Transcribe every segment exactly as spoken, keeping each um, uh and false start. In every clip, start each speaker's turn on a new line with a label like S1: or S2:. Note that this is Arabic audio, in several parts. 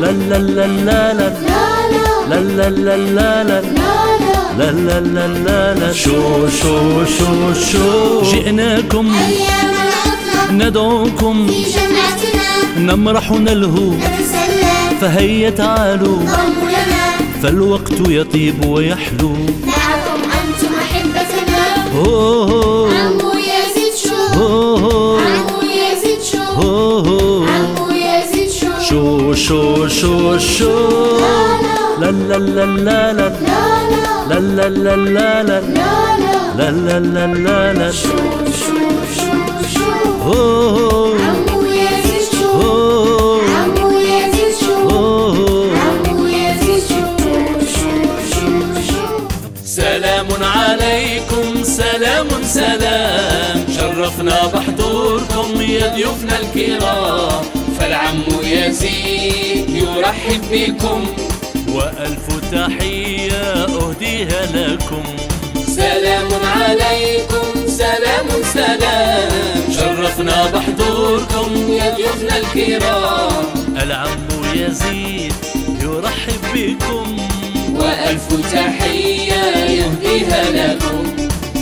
S1: لا لا لا لا لا لا لا لا لا لا لا لا لا لا لا شو شو شو شو جئناكم
S2: أيام العطلة
S1: ندعوكم
S2: في جمعتنا
S1: نمرح ونلهو
S2: نتسلى
S1: فهيا تعالوا
S2: انضموا لنا
S1: فالوقت يطيب ويحلو
S2: معكم أنتم أحبتنا
S1: هو هو
S2: عمو يزيد شو
S1: هو هو
S2: عمو يزيد شو
S1: هو هو
S2: عمو يزيد
S1: شو
S2: شو
S1: شو شو شو لا لا لا لا لا
S2: لا
S1: لا
S2: لا
S1: لا لا لا لا
S2: لا
S1: لا
S2: لا
S1: لا لا لا لا
S2: شو شو شو شو
S1: هو
S2: عمو يزيد شو
S1: هو
S2: عمو يزيد شو
S1: هو
S2: عمو يزيد شو شو شو شو
S1: سلام عليكم سلام سلام شرفنا بحضوركم يا ضيوفنا الكرام
S3: فالعم يزيد يرحب بكم
S1: وألف تحية أهديها لكم
S3: سلام عليكم سلام سلام
S1: شرفنا بحضوركم
S3: يا ضيوفنا الكرام
S1: العم يزيد يرحب بكم
S3: وألف تحية يهديها لكم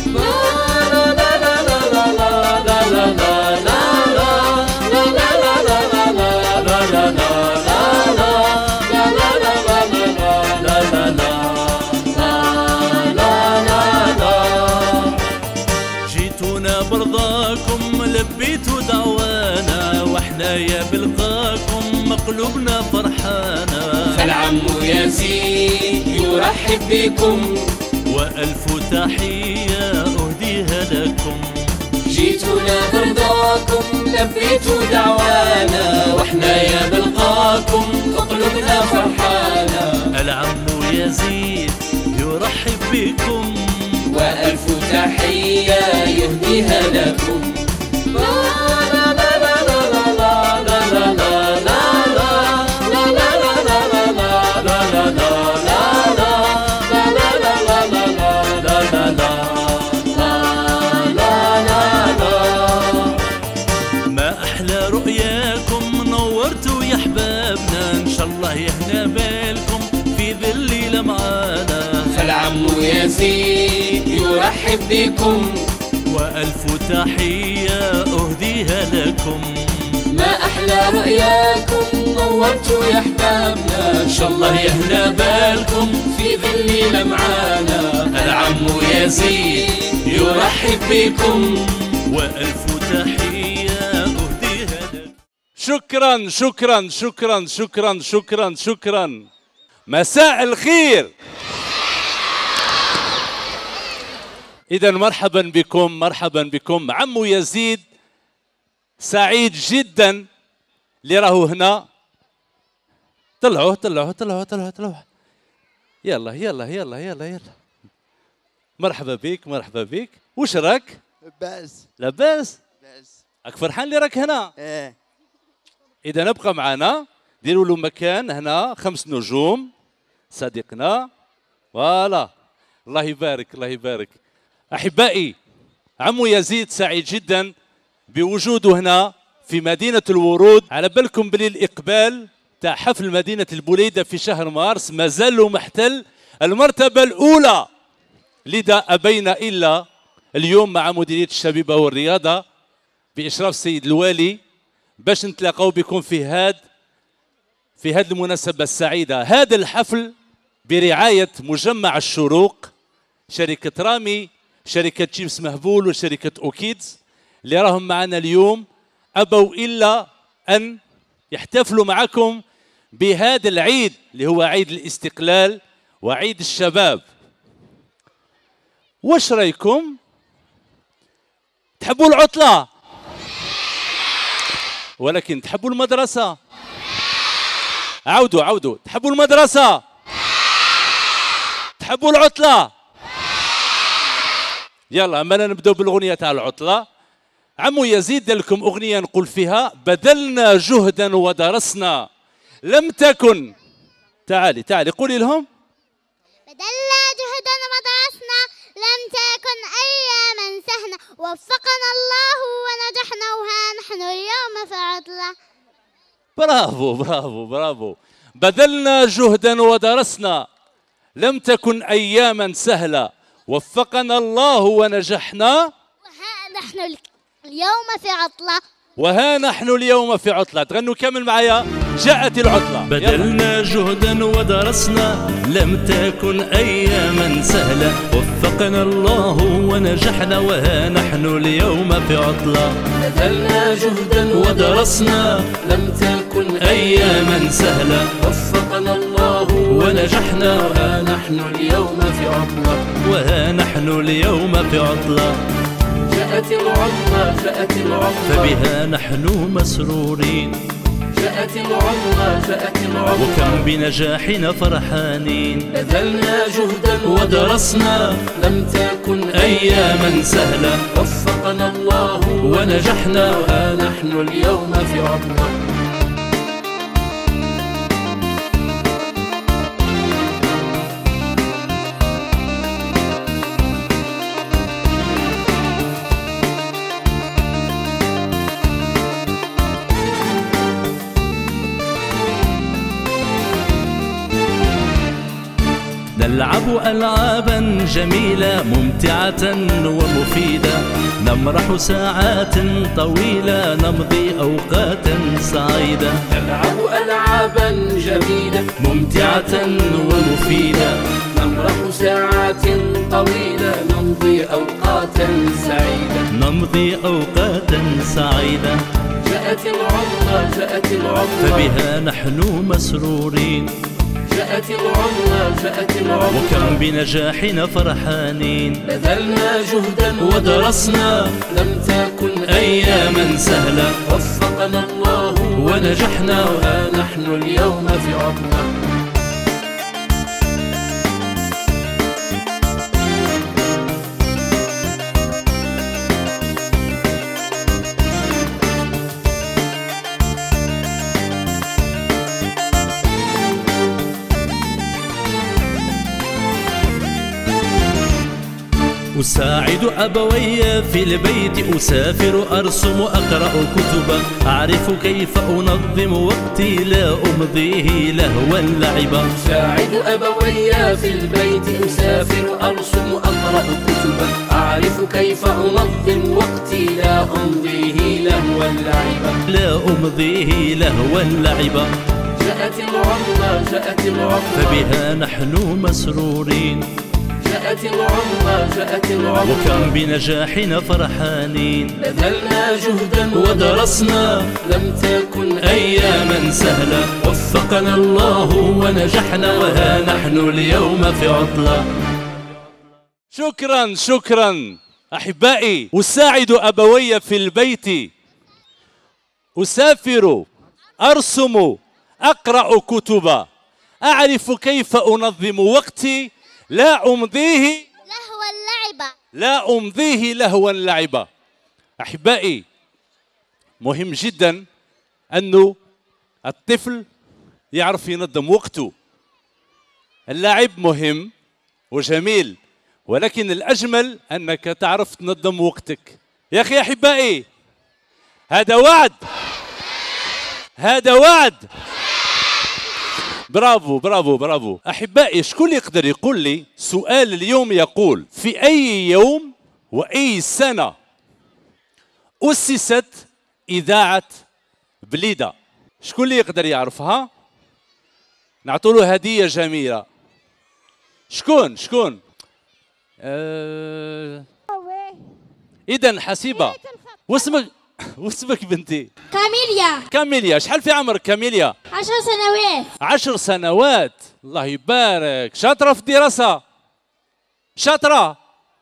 S1: جيتونا برضاكم لبيتوا دعوانا واحنا يا بلقاكم مقلوبنا فرحانا
S3: فالعم يزيد يرحب بكم
S1: وألف تحية أهديها لكم
S3: جيتونا برضاكم لبيتوا دعوانا واحنا يا بلقاكم قلوبنا فرحانا
S1: العم يزيد يرحب بكم
S3: وألف تحية يهديها لكم
S1: ما أحلى رؤياكم نورتوا يا أحبابنا إن شاء الله يهنا بالكم في ذل لمعانا
S3: فالعم يزيد يرحب بكم
S1: وألف تحية أهديها لكم
S3: ما أحلى رؤياكم نورتوا يا أحبابنا إن شاء الله يهنا بالكم في ظل لمعانا العم يزيد يرحب بكم
S1: وألف تحية أهديها لكم.
S4: شكرا شكرا شكرا شكرا شكرا شكرا مساء الخير. إذا مرحبا بكم مرحبا بكم. عمو يزيد سعيد جدا اللي راهو هنا. طلعوه طلعوه طلعوه طلعوه طلعوه يلا يلا يلا يلا يلا. مرحبا بك مرحبا بك. وش راك؟
S5: لاباس
S4: لاباس؟
S5: لاباس.
S4: راك فرحان اللي راك هنا؟
S5: ايه.
S4: إذا ابقى معنا ديروا له مكان هنا خمس نجوم صديقنا. فوالا الله يبارك الله يبارك. أحبائي عمو يزيد سعيد جدا بوجوده هنا في مدينة الورود. على بالكم بلي الإقبال تاع حفل مدينة البوليدة في شهر مارس ما زال محتل المرتبة الأولى. لذا أبينا إلا اليوم مع مديرية الشبيبة والرياضة بإشراف السيد الوالي باش نتلاقاو بكم في هاد في هذه المناسبة السعيدة. هذا الحفل برعاية مجمع الشروق، شركة رامي، شركة جيمس مهبول وشركة أوكيدز اللي راهم معنا اليوم أبوا إلا أن يحتفلوا معكم بهذا العيد اللي هو عيد الاستقلال وعيد الشباب. واش رايكم؟ تحبوا العطلة؟ ولكن تحبوا المدرسة؟ عودوا عودوا. تحبوا المدرسة؟ تحبوا العطلة؟ يلا أما نبدأ بالأغنية تاع العطلة. عمو يزيد دار لكم أغنية نقول فيها بذلنا جهدا ودرسنا لم تكن. تعالي تعالي قولي لهم.
S6: بذلنا جهدا ودرسنا لم تكن أياما سهلة وفقنا الله ونجحنا وها نحن اليوم في عطلة.
S4: برافو برافو برافو بذلنا جهدا ودرسنا لم تكن أياما سهلة وفقنا الله ونجحنا
S6: وها نحن اليوم في عطلة
S4: وها نحن اليوم في عطلة. تغنوا كامل معايا. جاءت العطلة.
S1: بذلنا جهدا ودرسنا لم تكن أياما سهلة وفقنا الله ونجحنا وها نحن اليوم في عطلة.
S3: بذلنا جهدا ودرسنا لم تكن أياما سهلة وفقنا الله ونجحنا وها نحن اليوم في عطلة.
S1: وها نحن اليوم في عطلة.
S3: جاءت العطلة جاءت العطلة
S1: فبها نحن مسرورين.
S3: جاءت العطلة جاءت العطلة
S1: وكم بنجاحنا فرحانين.
S3: بذلنا جهدا ودرسنا لم تكن أياما سهلة وفقنا الله ونجحنا وها نحن اليوم في عطلة.
S1: نلعب ألعابا جميلة ممتعة ومفيدة نمرح ساعات طويلة نمضي أوقاتا سعيدة.
S3: نلعب ألعابا جميلة
S1: ممتعة ومفيدة
S3: نمرح ساعات طويلة نمضي أوقاتا سعيدة.
S1: نمضي أوقاتا سعيدة.
S3: جاءت العطلة جاءت العطلة
S1: فبها نحن مسرورين.
S3: جاءت العطلة جاءت العطلة
S1: وكم بنجاحنا فرحانين.
S3: بذلنا جهدا ودرسنا لم تكن أياما سهلة وفقنا الله ونجحنا وها نحن اليوم في عطلة.
S1: أساعد أبوي في البيت أسافر أرسم أقرأ كتبا أعرف كيف أنظم وقتي لا أمضيه لهوا لعبا.
S3: أساعد أبوي في البيت أسافر أرسم أقرأ كتبا أعرف كيف أنظم وقتي لا أمضيه لهوا لعبا.
S1: لا أمضيه لهوا لعبا.
S3: جاءت العطلة جاءت العطلة
S1: فبها نحن مسرورين.
S3: جاءت العطلة جاءت العطلة
S1: وكم بنجاحنا فرحانين.
S3: بذلنا جهدا ودرسنا لم تكن أياما سهلة
S1: وفقنا الله ونجحنا وها نحن اليوم في عطلة.
S4: شكرا شكرا أحبائي. أساعد أبوي في البيت أسافر أرسم أقرأ كتبا أعرف كيف أنظم وقتي لا أمضيه
S6: لهوا اللعبة
S4: لا أمضيه لهوا لعبا. أحبائي مهم جدا أنه الطفل يعرف ينظم وقته. اللعب مهم وجميل ولكن الأجمل أنك تعرف تنظم وقتك. يا أخي أحبائي هذا وعد هذا وعد. برافو برافو برافو. أحبائي شكون يقدر يقول لي سؤال اليوم يقول في أي يوم وأي سنة أسست إذاعة بليدة؟ شكون اللي يقدر يعرفها؟ نعطوا له هدية جميلة. شكون شكون؟ أه... إذا حسيبة واسمك واسمك بنتي؟
S6: كاميليا.
S4: كاميليا. شحال في عمرك كاميليا؟
S6: عشر سنوات.
S4: عشر سنوات. الله يبارك. شاطرة في الدراسة؟ شاطرة؟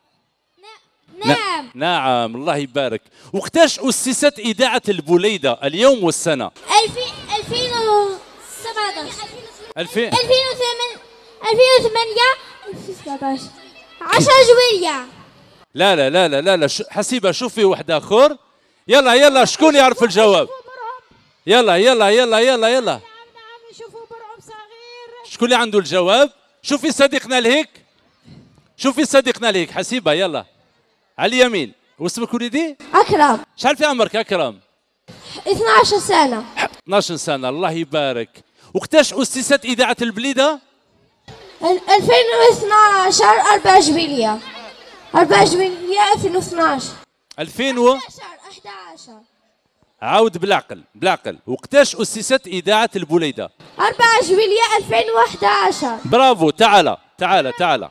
S6: نعم.
S4: نعم الله يبارك. وقتاش أسست إذاعة البليدة اليوم والسنة؟
S6: ألفين وسبعطاش.
S4: ألفين
S6: ألفين وثمانية. ألفين وثمانية. ألفين وسبعطاش. عشرة جويلية.
S4: لا لا لا لا لا, لا. حسيبة شوفي واحد آخر. يلا يلا شكون يعرف الجواب؟ يلا يلا يلا يلا يلا.
S2: نعم نشوفوا برعم صغير.
S4: شكون اللي عنده الجواب؟ شوفي صديقنا لهيك. شوفي صديقنا لهيك حسيبة يلا. على اليمين. واسمك وليدي؟
S5: أكرم.
S4: شحال في عمرك أكرم؟
S5: اثني عشر سنة.
S4: اثناش سنة. الله يبارك. وقتاش أسست إذاعة البليدة؟
S6: ألفين واثناشر أربعة جويلية أربعة جويلية ألفين واثناشر
S4: ألفين و
S6: أحد عشر
S4: عاود بالعقل بالعقل. وقتاش أسست إذاعة البليدة؟
S6: أربعة جويلية ألفين وأحد عشر.
S4: برافو. تعال تعال تعال.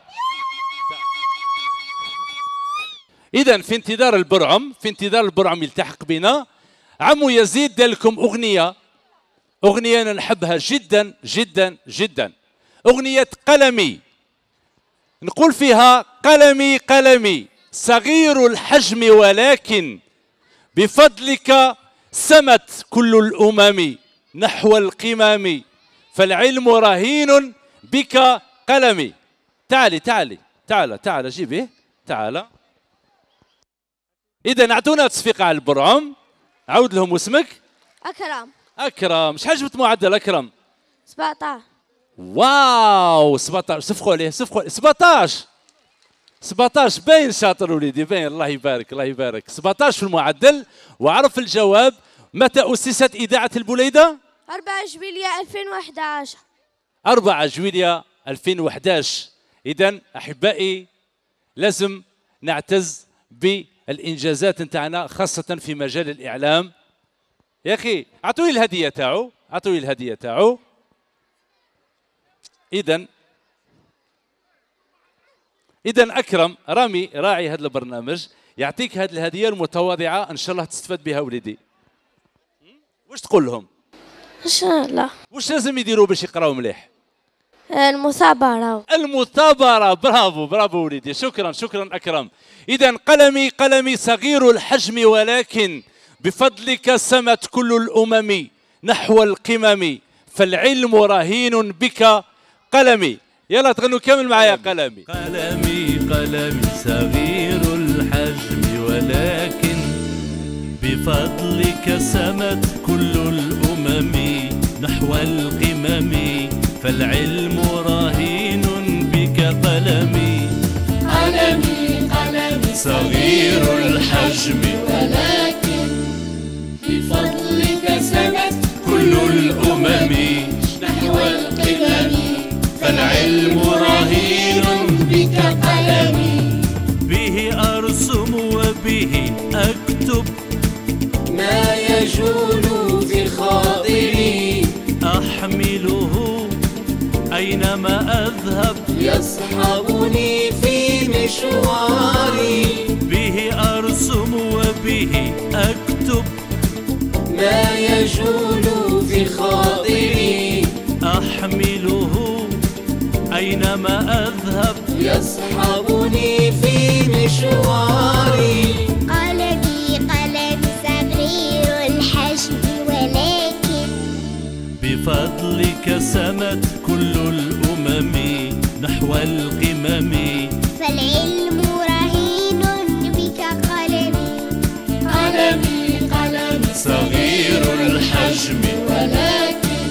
S4: إذا في انتظار البرعم في انتظار البرعم يلتحق بنا. عمو يزيد دار لكم أغنية أغنية أنا نحبها جدا جدا جدا. أغنية قلمي. نقول فيها قلمي قلمي صغير الحجم ولكن بفضلك سمت كل الأمم نحو القمم فالعلم رهين بك قلمي. تعالي تعالي تعال تعال جيبيه تعال. إذا أعطونا تصفيق على البرعم. عاود لهم اسمك.
S6: أكرم.
S4: أكرم. شحال جبت معدل أكرم؟
S6: سبعطاش.
S4: واو سبعطاش. صفقوا عليه صفقوا عليه. سبعطاش سبعطاش باين شاطر وليدي باين. الله يبارك الله يبارك. سبعطاش في المعدل. وعرف الجواب. متى أسست إذاعة البليدة؟
S6: أربعة جويلية ألفين وأحد عشر.
S4: أربعة جويلية ألفين وأحد عشر. إذا أحبائي لازم نعتز بالإنجازات نتاعنا خاصة في مجال الإعلام. يا أخي أعطوني الهدية تاعو أعطوني الهدية تاعو. إذا إذا أكرم رامي راعي هذا البرنامج يعطيك هذه الهدية المتواضعة إن شاء الله تستفاد بها وليدي. واش تقول لهم؟
S6: إن شاء الله.
S4: واش لازم يديروا باش يقراوا مليح؟
S6: المثابرة.
S4: المثابرة. برافو برافو وليدي. شكرا شكرا أكرم. إذا قلمي قلمي صغير الحجم ولكن بفضلك سمت كل الأمم نحو القمم فالعلم رهين بك قلمي. يلا تغنوا كامل معايا. قلمي
S1: قلمي قلمي صغير الحجم ولكن بفضلك سمت كل الأمم نحو القمم فالعلم رهين بك قلمي.
S3: قلمي قلمي
S1: صغير الحجم
S3: ولكن بفضلك سمت
S1: كل الأمم
S3: نحو القمم
S1: فالعلم رهين
S3: بك قلمي.
S1: به أرسم وبه أكتب
S3: ما يجول في خاطري
S1: أحمله أينما أذهب
S3: يصحبني في مشواري.
S1: به أرسم وبه أكتب
S3: ما يجول في خاطري
S1: أحمله أينما أذهب
S3: يصحبني في مشواري.
S2: قلمي قلمي صغير الحجم ولكن
S1: بفضلك سمت كل الأمم نحو القمم
S2: فالعلم رهين بك قلمي.
S3: قلمي قلمي
S1: صغير الحجم
S3: ولكن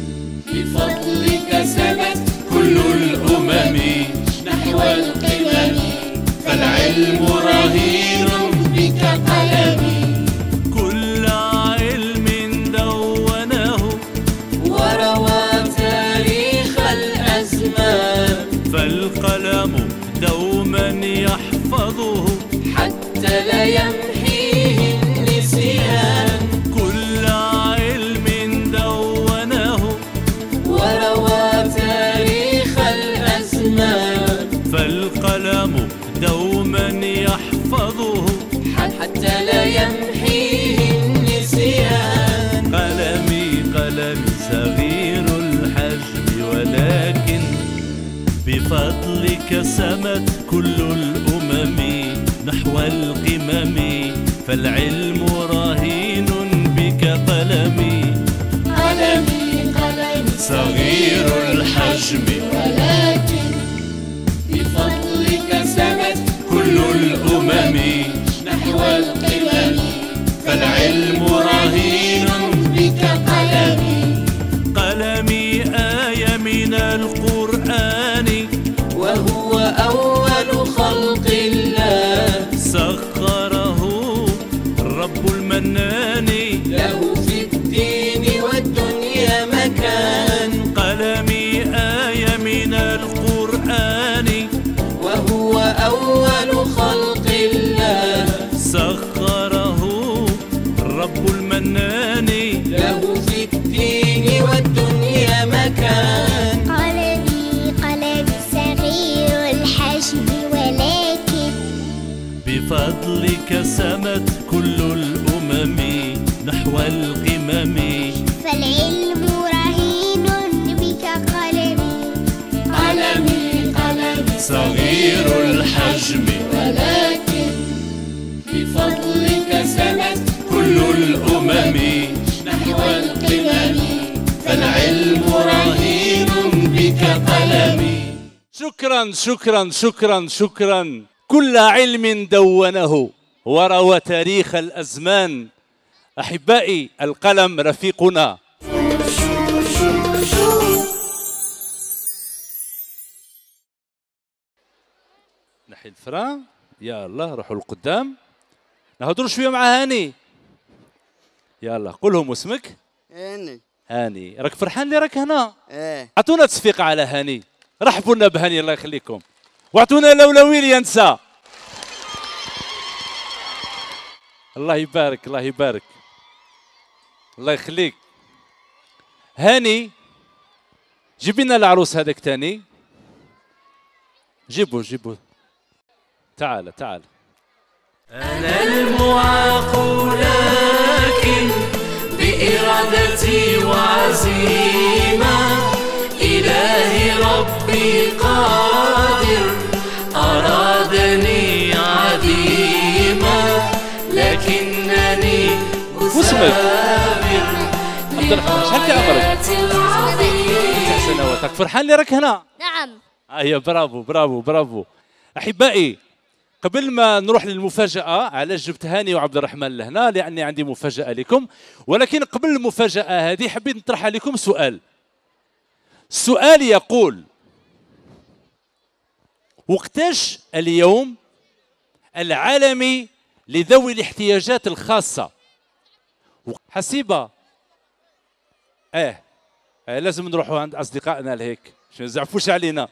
S3: بفضلك سمت
S1: كل الأمم
S3: نحو القمم
S1: فالعلم رهين
S3: بك قلمي.
S1: كل علم دوناه
S3: وروى تاريخ الأزمان
S1: فالقلم دوما يحفظه
S3: حتى لا يمحيه النسيان.
S1: كل علم دوناه
S3: وروى تاريخ الأزمان
S1: فالقلم دوما يحفظه
S3: حتى لا يمحيه النسيان.
S1: قلمي قلمي صغير الحجم ولكن بفضلك سمت كل الأمم نحو القمم فالعلم رهين بك قلمي.
S3: قلمي قلمي
S1: صغير الحجم
S3: ولكن بفضلك سمت
S1: كل الأمم
S3: نحو القمم
S1: فالعلم رهين
S3: بك قلمي.
S1: قلمي آية من القرآن
S3: وهو أول خلق الله
S1: سخره الرب المنان
S3: له في الدين والدنيا مكان.
S1: بفضلك سمت كل الأمم نحو القمم.
S2: فالعلم رهين بك قلمي قلمي قلمي
S1: صغير الحجم
S3: ولكن بفضلك سمت
S1: كل الأمم
S3: نحو القمم.
S1: فالعلم رهين بك قلمي. شكرا شكرا شكرا شكرا. كل علم دونه وروى تاريخ الأزمان. أحبائي القلم رفيقنا. نحي الفران. يا الله روحوا لقدام نهضروا شويه مع هاني. يلا قول لهم اسمك.
S5: هاني.
S1: هاني راك فرحان اللي راك هنا؟
S5: ايه.
S1: اعطونا تصفيق على هاني. رحبوا لنا بهاني الله يخليكم. واعطونا الاولويه اللي ينسى. الله يبارك الله يبارك الله يخليك. هاني جيب لنا العروس هذاك تاني. جيبوا جيبوا. تعال تعال.
S3: أنا المعاق لكن بإرادتي وعزيمة إلهي ربي قادر أرادني عديمة لكنني
S1: أثابر عبد الرحمن شحال في عمرك؟ تسع سنوات. راك فرحان اللي راك هنا؟
S6: نعم.
S1: أيوة برافو برافو برافو. أحبائي قبل ما نروح للمفاجأة علاش جبت هاني وعبد الرحمن لهنا لأني عندي مفاجأة لكم. ولكن قبل المفاجأة هذه حبيت نطرح عليكم سؤال. السؤال يقول وقتاش اليوم العالمي لذوي الاحتياجات الخاصة؟ حسيبة اه, آه لازم نروحوا عند أصدقائنا لهيك عشان ما يزعفوش علينا.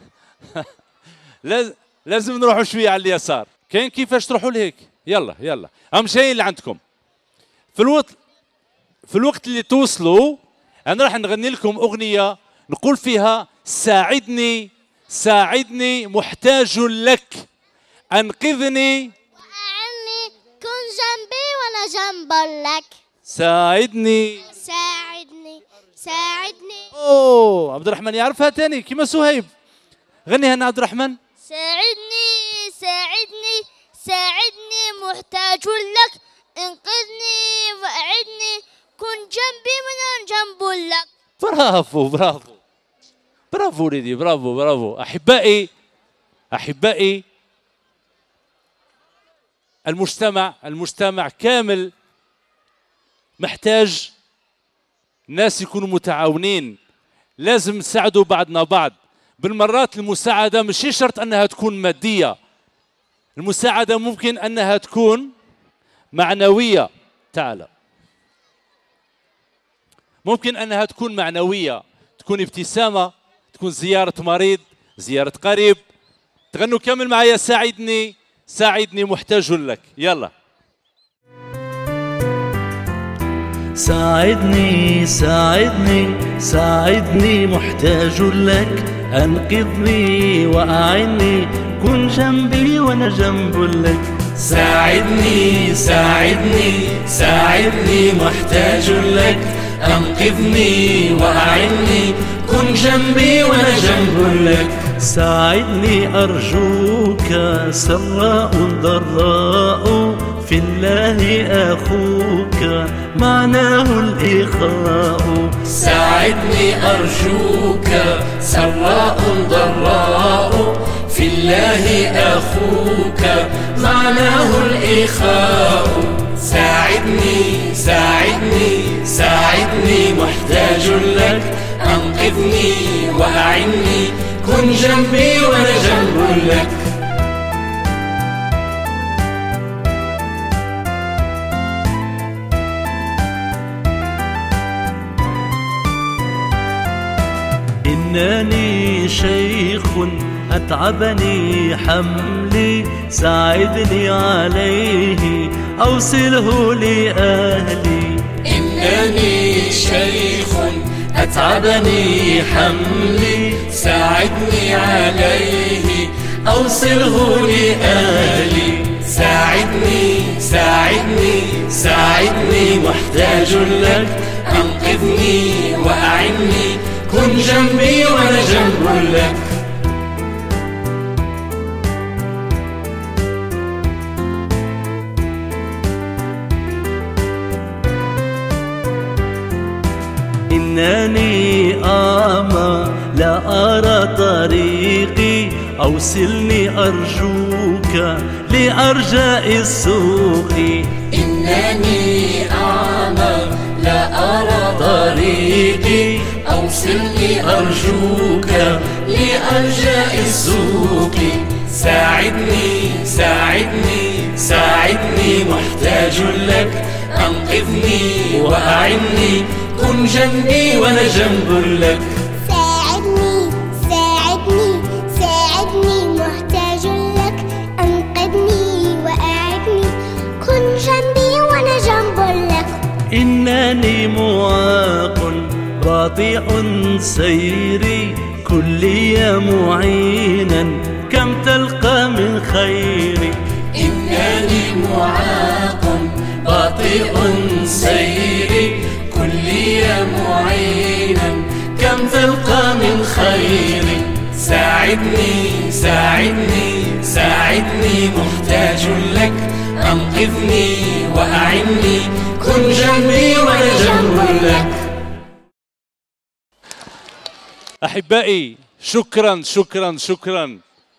S1: لازم لازم نروحوا شويه على اليسار. كاين كيفاش تروحوا لهيك. يلا يلا هم جايين اللي عندكم. في الوقت في الوقت اللي توصلوا انا راح نغني لكم اغنيه نقول فيها ساعدني ساعدني محتاج لك انقذني
S2: وأعني كن جنبي وأنا جنب لك.
S1: ساعدني
S2: ساعدني ساعدني
S1: اوه عبد الرحمن يعرفها تاني كيما سهيب. غنيها انا عبد الرحمن.
S2: ساعدني ساعدني ساعدني محتاج لك انقذني وأعدني كن جنبي وأنا جنب لك.
S1: برافو برافو برافو وليدي برافو برافو. أحبائي أحبائي المجتمع المجتمع كامل محتاج ناس يكونوا متعاونين. لازم نساعدوا بعضنا بعض. بالمرات المساعدة مش شرط أنها تكون مادية. المساعدة ممكن أنها تكون معنوية. تعال. ممكن أنها تكون معنوية تكون ابتسامة تكون زيارة مريض زيارة قريب. تغنوا كامل معايا ساعدني ساعدني محتاج لك. يلا. ساعدني ساعدني ساعدني محتاج لك أنقذني وأعني كن جنبي وأنا جنب لك.
S3: ساعدني ساعدني ساعدني محتاج لك أنقذني وأعني كن جنبي وأنا جنب لك.
S1: ساعدني أرجوك سراء ضراء في الله أخوك معناه الإخاء.
S3: ساعدني أرجوك سراء ضراء في الله أخوك معناه الإخاء. ساعدني ساعدني ساعدني محتاج لك أنقذني وأعني كن جنبي وأنا جنب لك.
S1: إنني شيخ أتعبني حملي ساعدني عليه أوصله لأهلي.
S3: إنني شيخ أتعبني حملي ساعدني عليه أوصله لأهلي. ساعدني ساعدني ساعدني محتاج لك أنقذني وأعني كن جنبي وأنا جنب لك.
S5: إنني أعمى لا أرى طريقي، أوصلني أرجوك لأرجاء السوق.
S3: إنني أعمى لا أرى طريقي، أوصلني أرجوك لأرجاء السوق. ساعدني ساعدني ساعدني محتاج لك أنقذني وأعني كن جنبي وأنا جنب لك.
S7: ساعدني ساعدني ساعدني محتاج لك أنقذني وأعني كن جنبي وأنا جنب لك.
S5: إنني معاق باطئ سيري، كلي معينا كم تلقى من خيري.
S3: إنني معاق باطئ سيري، كلي معينا كم تلقى من خيري. ساعدني ساعدني ساعدني محتاج لك أنقذني وأعني كن جنبي وأنا جنب لك.
S1: أحبائي شكرا شكرا شكرا.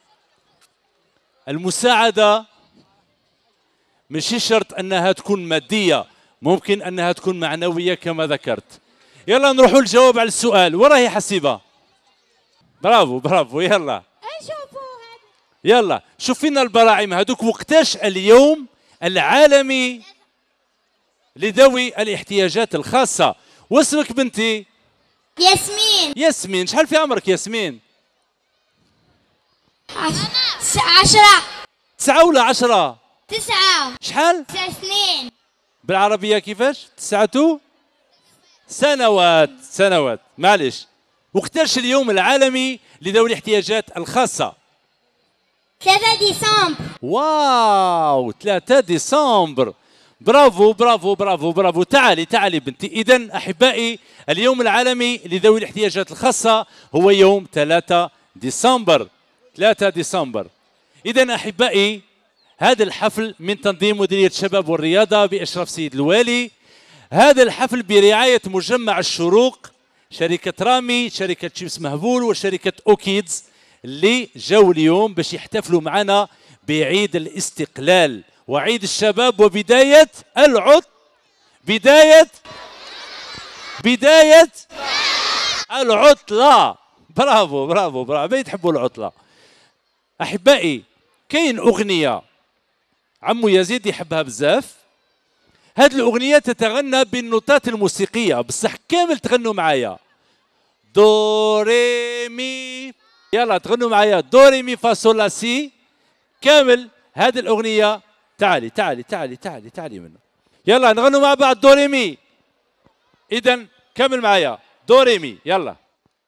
S1: المساعدة مش شرط أنها تكون مادية، ممكن أنها تكون معنوية كما ذكرت. يلا نروحوا الجواب على السؤال. وراهي حسيبة؟ برافو برافو. يلا يلا شوف فينا البراعم هذوك. وقتاش اليوم العالمي لذوي الاحتياجات الخاصة؟ واسمك بنتي؟
S6: ياسمين.
S1: ياسمين. شحال في عمرك ياسمين؟
S6: عشرة.
S1: تسعة ولا عشرة؟
S6: تسعة.
S1: شحال؟
S6: تسع سنين.
S1: بالعربية كيفاش؟ تسعة سنوات. سنوات معلش. وقتاش اليوم العالمي لذوي الاحتياجات الخاصة؟
S6: ثلاثة ديسمبر.
S1: واو ثلاثة ديسمبر. برافو برافو برافو برافو. تعالي تعالي بنتي. إذن أحبائي اليوم العالمي لذوي الاحتياجات الخاصة هو يوم ثلاثة ديسمبر. ثلاثة ديسمبر. إذن أحبائي هذا الحفل من تنظيم مديرية الشباب والرياضة بإشراف سيد الوالي. هذا الحفل برعاية مجمع الشروق، شركة رامي، شركة شيبس مهبول، وشركة أوكيدز اللي جاوا اليوم باش يحتفلوا معنا بعيد الاستقلال وعيد الشباب وبداية العط بداية بداية العطلة. برافو برافو برافو. ما تحبوا العطلة أحبائي. كاين أغنية عمو يزيد يحبها بزاف. هذه الأغنية تتغنى بالنوتات الموسيقية بصح كامل تغنوا معايا. دو ري مي. يلا تغنوا معايا دو ري مي فا صول لا سي كامل. هذه الأغنية تعالي تعالي تعالي تعالي تعالي منه. يلا نغنوا مع بعض دو ري مي. إذا كمل معايا دو ري مي. يلا.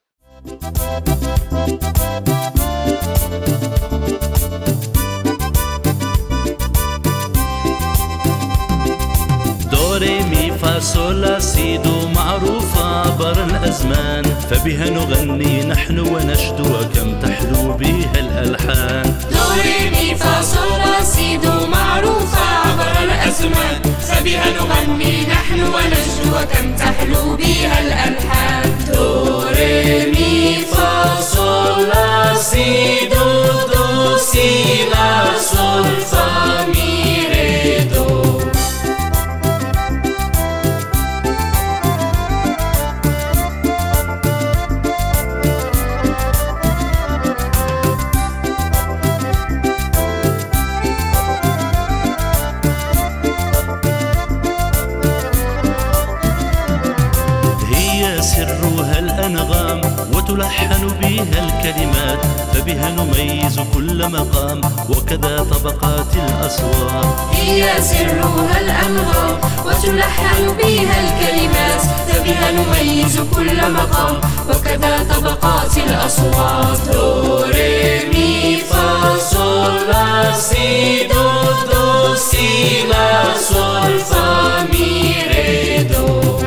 S5: دو ري مي فا صول لا سي دو معروفة عبر الأزمان، فبها نغني نحن ونشدو وكم تحلو بها الألحان.
S3: دو ري مي فا صول لا سي دو معروفة عبر الأزمان، فبها نغني نحن ونشدو وكم تحلو بها الألحان. دو ري مي فا صول لا سي دو دو سي لا صول فا مي ري دو.
S5: سرها الأنغام وتلحن بها الكلمات، فبها نميز كل مقام وكذا طبقات الأصوات.
S3: هي سرها الأنغام وتلحن بها الكلمات، فبها نميز كل مقام وكذا طبقات الأصوات. دو ري مي فا صول لا سي دو دو دو سي لا صول فا مي ري دو.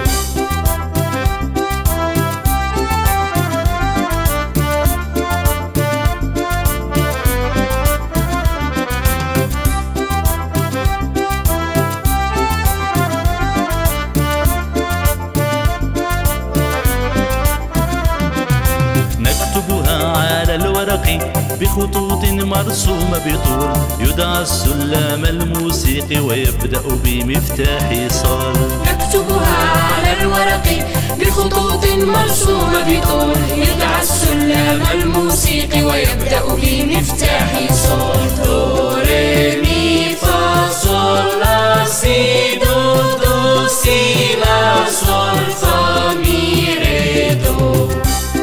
S5: نكتبها على الورق بخطوط مرسومة بطول، يدعى السلم الموسيقي ويبدأ بمفتاح صال.
S3: نكتبها على الورق بخطوط مرسومة بطول، يدعى السلم الموسيقي ويبدأ بمفتاح صال. دو ري مي فا صول لا سي دو دو سي لا صول فا مي ري دو.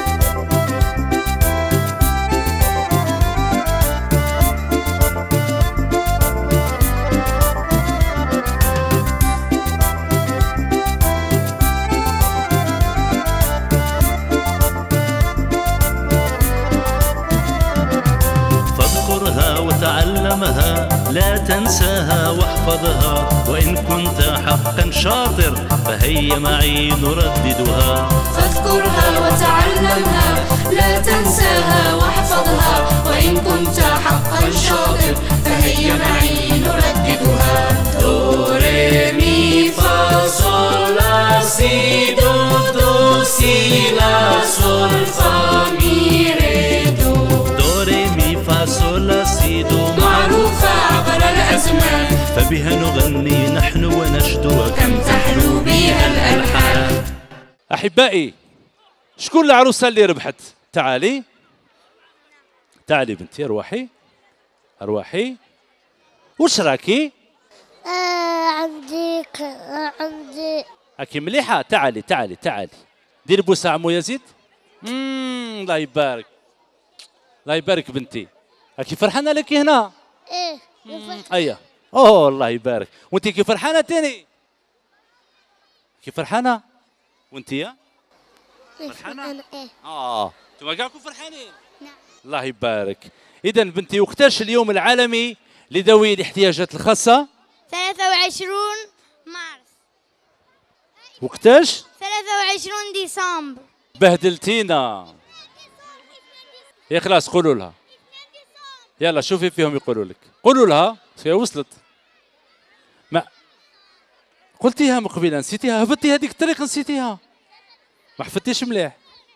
S5: وتعلمها لا تنساها واحفظها، وإن كنت حقا شاطر فهيا معي نرددها.
S3: فاذكرها وتعلمها لا تنساها واحفظها، وإن كنت حقا شاطر فهيا معي نرددها. دو ري مي فا صول لا سي دو دو سي لا صول فا مي ري دو.
S5: دو ري مي فا صول لا سي دو
S3: معروفة عبر الأزمان،
S5: فبها نغني نحن ونشدو
S3: كم تحلو بها الألحان.
S1: أحبائي، شكون العروسة اللي ربحت؟ تعالي تعالي بنتي، أرواحي أرواحي. وش راكي؟
S7: آه عندي ك... آه عندي
S1: هاكي مليحة. تعالي تعالي تعالي، دير بوسة عمو يزيد. اممم الله يبارك الله يبارك بنتي. هاكي فرحانة لك هنا؟
S7: ايه
S1: أيه. أوه الله يبارك. وأنت كي فرحانة تاني؟ كي فرحانة؟ وأنت يا؟ فرحانة؟
S7: أنا ايه
S1: آه أنتم كاعكم فرحانين؟
S7: نعم.
S1: الله يبارك. إذا بنتي، وقتاش اليوم العالمي لذوي الاحتياجات الخاصة؟
S6: ثلاثة وعشرين مارس.
S1: وقتاش؟
S6: ثلاثة وعشرين ديسمبر.
S1: بهدلتينا يا خلاص. قولوا لها يلا، شوفي فيهم يقولوا لك. قولوا لها هي وصلت. ما قلتيها من قبيله، نسيتيها، هبطتي هذيك الطريق نسيتيها، ما حفظتيش مليح.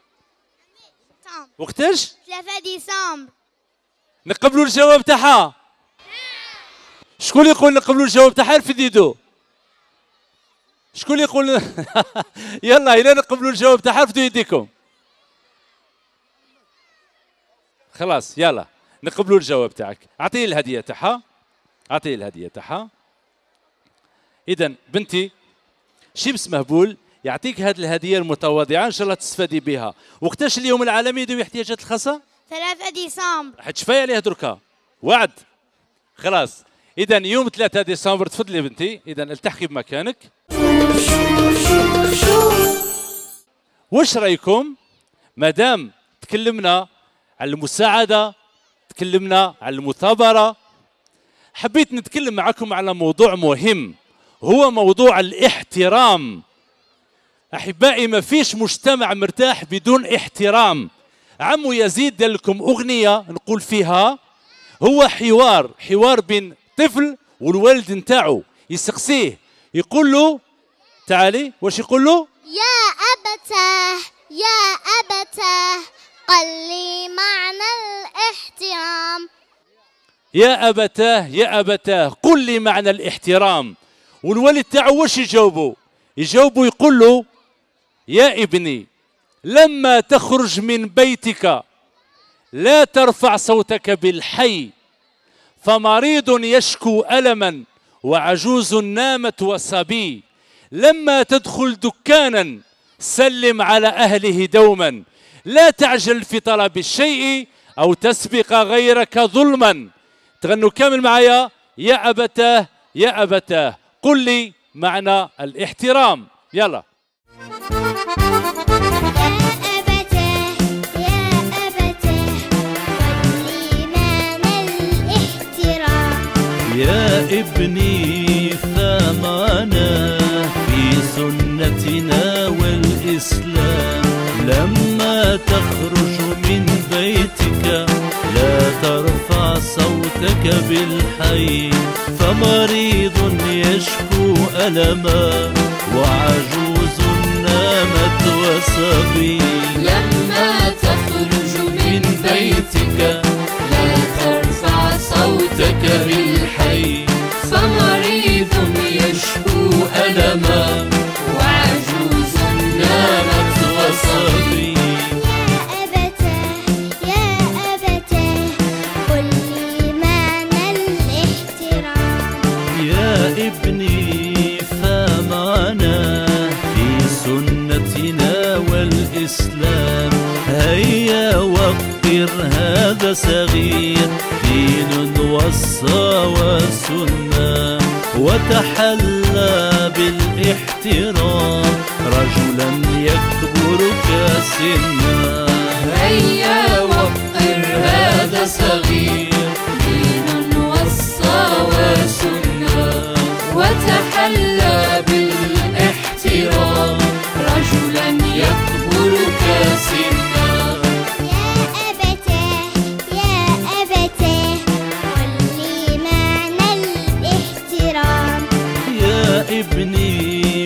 S1: وقتاش؟
S6: ثلاثة ديسمبر.
S1: نقبلوا الجواب تاعها. شكون يقول نقبلوا الجواب تاعها؟ في يدو. شكون يقول؟ يلا الى نقبلوا الجواب تاعها في يديكم. خلاص يلا نقبلوا الجواب تاعك. اعطيه الهديه تاعها، اعطيه الهديه تاعها. اذا بنتي، شيبس مهبول يعطيك هذه الهديه المتواضعه، ان شاء الله تستفادي بها. وقتاش اليوم العالمي ذوي الاحتياجات الخاصه؟
S6: ثلاثة ديسمبر.
S1: حتشفاي عليه دركا وعد. خلاص اذا يوم ثلاثة ديسمبر. تفضلي يا بنتي، اذا التحقي بمكانك. واش رايكم مادام تكلمنا على المساعده، تكلمنا على المثابره، حبيت نتكلم معكم على موضوع مهم، هو موضوع الاحترام. احبائي، ما فيش مجتمع مرتاح بدون احترام. عمو يزيد دار لكم اغنيه نقول فيها، هو حوار حوار بين طفل والوالد نتاعو، يسقسيه يقول له تعالي. واش يقول له؟
S7: يا أبتاه يا أبتاه قل لي معنى الاحترام.
S1: يا أبتاه يا أبتاه قل لي معنى الاحترام. والوالد تاعو واش يجاوبه؟ يجاوبه يقول له يا ابني، لما تخرج من بيتك لا ترفع صوتك بالحي، فمريض يشكو ألما وعجوز نامت وصبي. لما تدخل دكانا سلم على أهله دوما، لا تعجل في طلب الشيء أو تسبق غيرك ظلما. تغنوا كامل معايا. يا أبتاه يا أبتاه قل لي معنى الاحترام. يلا.
S5: يا ابني ابني فمعنا في سنتنا والإسلام، لما تخرج من بيتك لا ترفع صوتك بالحي، فمريض يشكو ألما وعجوز نامت وصبي.
S3: لما تخرج من بيتك لا ترفع صوتك بالحي، فمريض يشكو ألما وعجوز نامت وصبي.
S7: يا أبتاه يا أبتاه قل لي معنى الاحترام.
S5: يا ابني فمعنا في سنتنا والإسلام، هيا وقر هذا صغير دين وصى وسنة، وتحلى بالاحترام رجلا يكبرك سنا.
S3: هيا وقر هذا صغير دين وصى وسنة، وتحلى بالاحترام رجلا يكبرك سنا.
S7: يا أبتاه يا أبتاه قل لي معنى الاحترام.
S5: يا ابني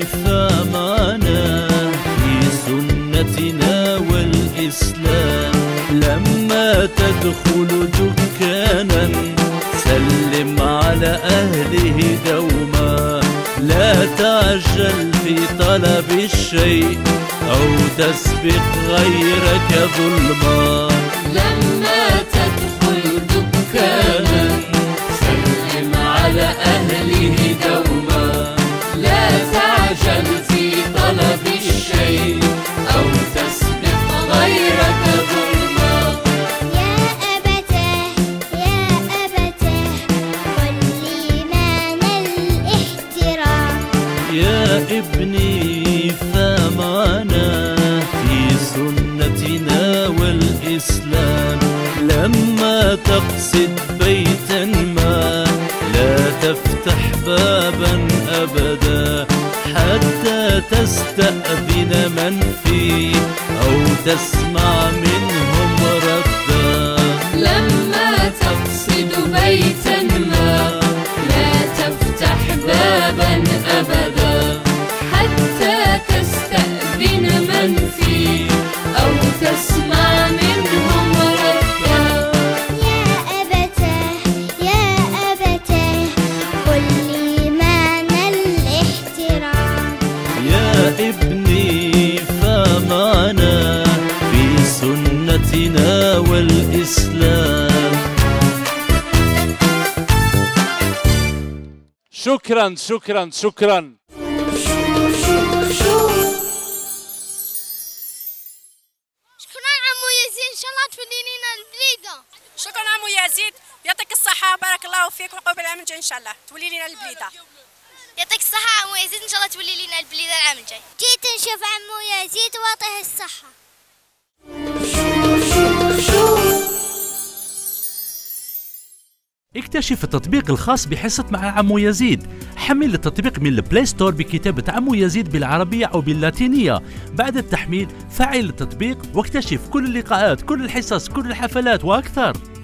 S5: فمعنا في سنتنا والإسلام، لما تدخل دكانا سلم على أهله دوما، لا تعجل في طلب الشيء أو تسبق غيرك ظلما.
S3: لما تدخل دكانا سلم على أهله دوما، لا تعجل في طلب الشيء أو تسبق غيرك ظلما.
S7: يا أبتاه يا أبتاه قل لي معنى الاحترام.
S5: يا ابني فمعنا في سنتنا والإسلام، لما تقصد بيتا ما لا تفتح بابا أبدا حتى تستأذن من فيه أو تسمع منهم ردا.
S3: لما تقصد بيتا ما لا تفتح بابا أبدا حتى تستأذن من فيه أو تسمع منهم ردا.
S7: يا أبتاه يا أبتاه قل لي معنى الاحترام.
S5: يا ابني فمعنا في سنتنا والإسلام.
S1: شكرا شكرا شكرا.
S7: شكرا عمو يزين إن شاء الله تفيدي لنا البليدة.
S8: شكرا عمو يزيد، يعطيك الصحة، بارك الله فيك، وعقب العام الجاي إن شاء الله تولي لنا البليدة.
S7: يعطيك الصحة عمو يزيد إن شاء الله تولي لنا البليدة العام الجاي. جيت نشوف عمو يزيد واعطيه الصحة.
S5: اكتشف التطبيق الخاص بحصة مع عمو يزيد. حمل التطبيق من البلاي ستور بكتابة عمو يزيد بالعربية أو باللاتينية. بعد التحميل فعل التطبيق واكتشف كل اللقاءات، كل الحصص، كل الحفلات وأكثر.